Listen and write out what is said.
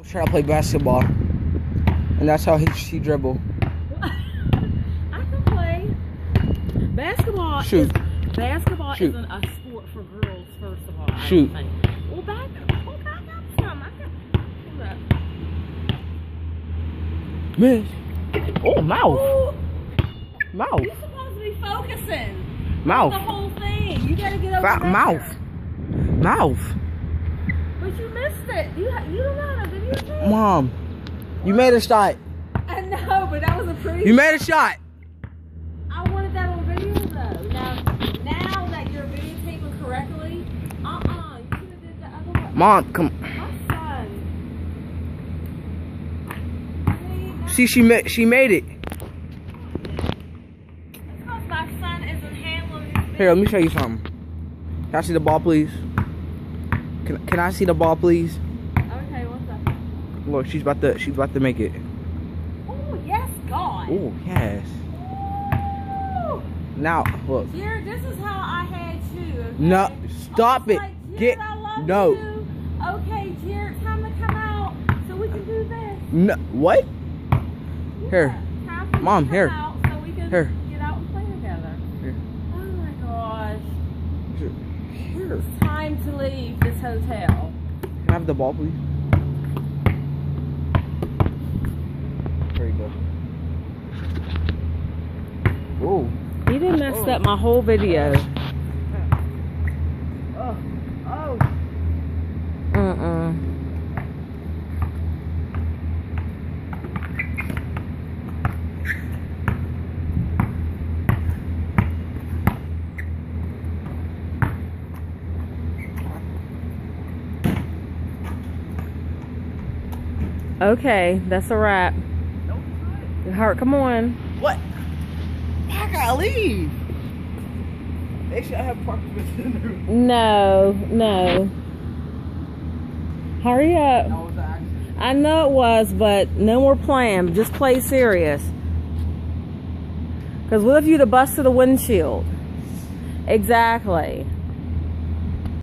Trying to play basketball, and that's how he dribble. I can play basketball. Shoot. Basketball Shoot. isn't a sport for girls. First of all, Shoot. I don't think. Well, back up some. I can. Miss. Oh, mouth. Ooh, Mouth. you're supposed to be focusing. Mouth. The whole thing. You gotta get over there. Mouth. Mouth. But you missed it. You don't know how to videotape. Mom, you made a shot. I know, but that was a pretty. You made a shot. I wanted that on video though. Now that you're videotaping correctly, you should have did the other one. Mom, come. My son. See, she made it. It's because my son isn't handling his Here, let me show you something. Can I see the ball, please? Can I see the ball, please? Okay, what's up? Look, she's about to make it. Oh yes, God. Oh yes. Ooh. Now look. Jared, this is how I had you. Okay? No, stop it. Like, Jared, Get I love no. You. Okay, Jared, time to come out so we can do this. No. What? Yeah, Here. time for you Mom, to come here. out so we can Here. get out and play together. Here. Oh my gosh. Here. It's time to leave this hotel. Can I have the ball, please? There you go. Oh. You done messed up my whole video. Oh. Oh. Okay, that's a wrap. Hurt, come on. What? I gotta leave. They should have parked within the room. No. Hurry up. That was an accident. I know it was, but no more playing. Just play serious. Because what if you'd have busted the windshield? Exactly.